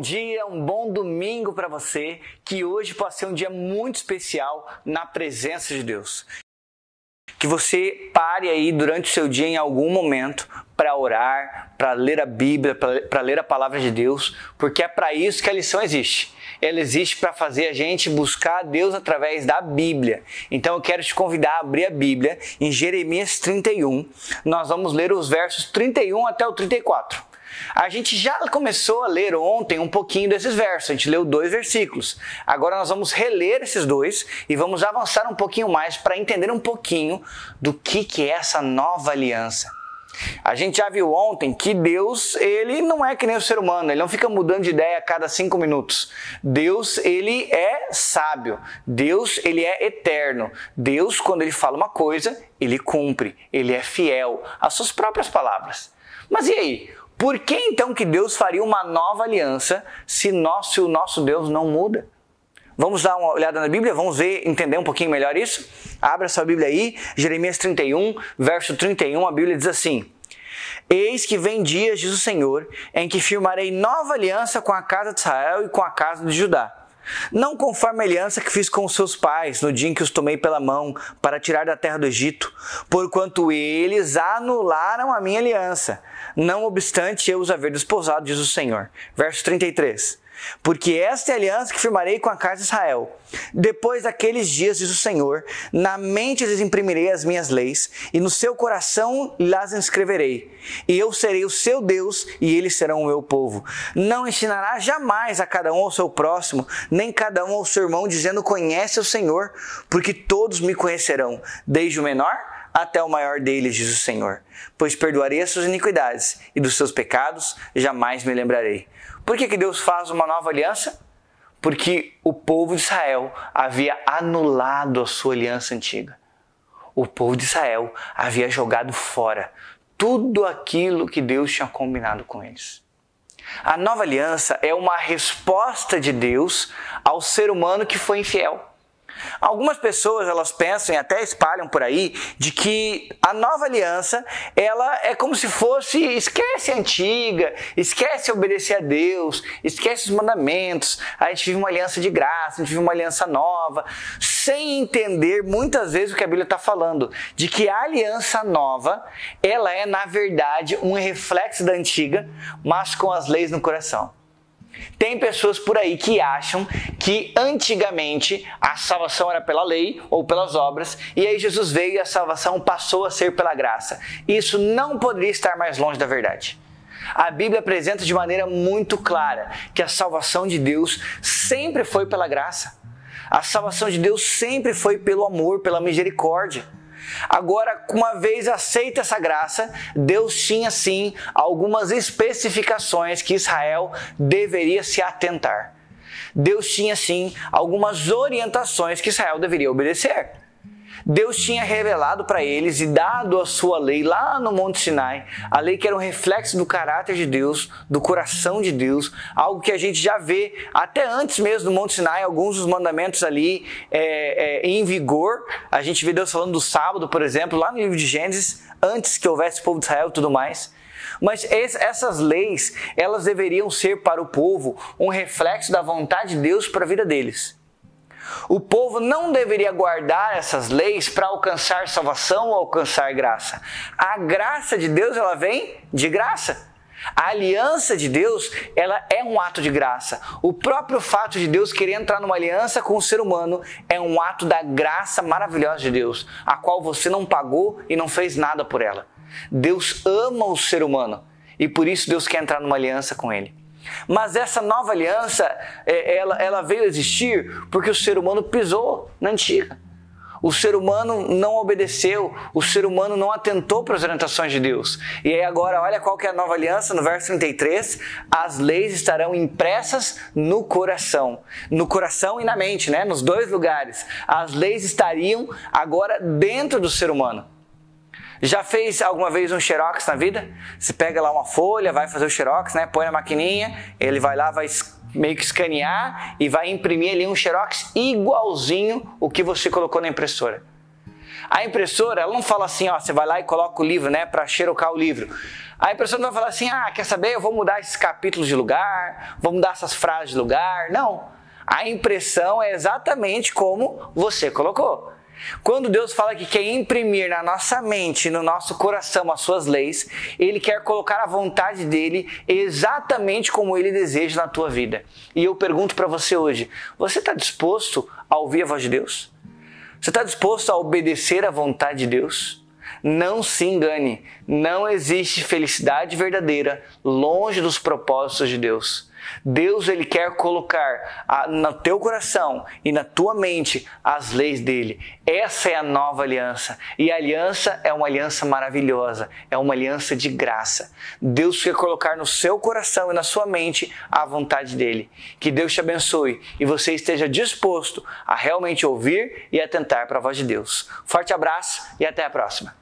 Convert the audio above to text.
dia, um bom domingo para você, que hoje possa ser um dia muito especial na presença de Deus. Que você pare aí durante o seu dia em algum momento para orar, para ler a Bíblia, para ler a palavra de Deus, porque é para isso que a lição existe. Ela existe para fazer a gente buscar a Deus através da Bíblia. Então eu quero te convidar a abrir a Bíblia em Jeremias 31. Nós vamos ler os versos 31 até o 34. A gente já começou a ler ontem um pouquinho desses versos, a gente leu 2 versículos. Agora nós vamos reler esses 2 e vamos avançar um pouquinho mais para entender um pouquinho do que é essa nova aliança. A gente já viu ontem que Deus, ele não é que nem o ser humano, ele não fica mudando de ideia a cada 5 minutos. Deus, ele é sábio, Deus, ele é eterno. Deus, quando ele fala uma coisa, ele cumpre, ele é fiel às suas próprias palavras. Mas e aí? Por que então que Deus faria uma nova aliança se o nosso Deus não muda? Vamos dar uma olhada na Bíblia? Vamos entender um pouquinho melhor isso? Abra sua Bíblia aí, Jeremias 31, verso 31, a Bíblia diz assim: Eis que vem dias, diz o Senhor, em que firmarei nova aliança com a casa de Israel e com a casa de Judá. Não conforme a aliança que fiz com os seus pais no dia em que os tomei pela mão para tirar da terra do Egito, porquanto eles anularam a minha aliança, não obstante eu os haver desposado, diz o Senhor. Verso 33. Porque esta é a aliança que firmarei com a casa de Israel. Depois daqueles dias, diz o Senhor, na mente lhes imprimirei as minhas leis, e no seu coração las inscreverei. E eu serei o seu Deus, e eles serão o meu povo. Não ensinará jamais a cada um ao seu próximo, nem cada um ao seu irmão, dizendo: conhece o Senhor, porque todos me conhecerão, desde o menor até o maior deles, diz o Senhor. Pois perdoarei as suas iniquidades, e dos seus pecados jamais me lembrarei. Por que Deus faz uma nova aliança? Porque o povo de Israel havia anulado a sua aliança antiga. O povo de Israel havia jogado fora tudo aquilo que Deus tinha combinado com eles. A nova aliança é uma resposta de Deus ao ser humano que foi infiel. Algumas pessoas, elas pensam e até espalham por aí de que a nova aliança, ela é como se fosse, esquece a antiga, esquece obedecer a Deus, esquece os mandamentos, a gente vive uma aliança de graça, a gente vive uma aliança nova, sem entender muitas vezes o que a Bíblia está falando, de que a aliança nova, ela é na verdade um reflexo da antiga, mas com as leis no coração. Tem pessoas por aí que acham que antigamente a salvação era pela lei ou pelas obras, e aí Jesus veio e a salvação passou a ser pela graça. Isso não poderia estar mais longe da verdade. A Bíblia apresenta de maneira muito clara que a salvação de Deus sempre foi pela graça. A salvação de Deus sempre foi pelo amor, pela misericórdia. Agora, uma vez aceita essa graça, Deus tinha sim algumas especificações que Israel deveria se atentar. Deus tinha sim algumas orientações que Israel deveria obedecer. Deus tinha revelado para eles e dado a sua lei lá no Monte Sinai, a lei que era um reflexo do caráter de Deus, do coração de Deus, algo que a gente já vê até antes mesmo do Monte Sinai, alguns dos mandamentos ali em vigor. A gente vê Deus falando do sábado, por exemplo, lá no livro de Gênesis, antes que houvesse o povo de Israel e tudo mais. Mas essas leis, elas deveriam ser para o povo um reflexo da vontade de Deus para a vida deles. O povo não deveria guardar essas leis para alcançar salvação ou alcançar graça. A graça de Deus, ela vem de graça. A aliança de Deus, ela é um ato de graça. O próprio fato de Deus querer entrar numa aliança com o ser humano é um ato da graça maravilhosa de Deus, a qual você não pagou e não fez nada por ela. Deus ama o ser humano e por isso Deus quer entrar numa aliança com ele. Mas essa nova aliança, ela veio a existir porque o ser humano pisou na antiga. O ser humano não obedeceu, o ser humano não atentou para as orientações de Deus. E aí agora, olha qual que é a nova aliança, no verso 33, as leis estarão impressas no coração e na mente, né? Nos 2 lugares. As leis estariam agora dentro do ser humano. Já fez alguma vez um xerox na vida? Você pega lá uma folha, vai fazer o xerox, né? Põe na maquininha, ele vai lá, vai meio que escanear e vai imprimir ali um xerox igualzinho o que você colocou na impressora. A impressora, ela não fala assim, ó, você vai lá e coloca o livro, né, para xerocar o livro. A impressora não vai falar assim, quer saber, eu vou mudar esses capítulos de lugar, vou mudar essas frases de lugar. Não. A impressão é exatamente como você colocou. Quando Deus fala que quer imprimir na nossa mente, no nosso coração as suas leis, Ele quer colocar a vontade dEle exatamente como Ele deseja na tua vida. E eu pergunto para você hoje, você está disposto a ouvir a voz de Deus? Você está disposto a obedecer à vontade de Deus? Não se engane, não existe felicidade verdadeira longe dos propósitos de Deus. Deus, Ele quer colocar no teu coração e na tua mente as leis dEle. Essa é a nova aliança. E a aliança é uma aliança maravilhosa, é uma aliança de graça. Deus quer colocar no seu coração e na sua mente a vontade dEle. Que Deus te abençoe e você esteja disposto a realmente ouvir e atentar para a voz de Deus. Forte abraço e até a próxima.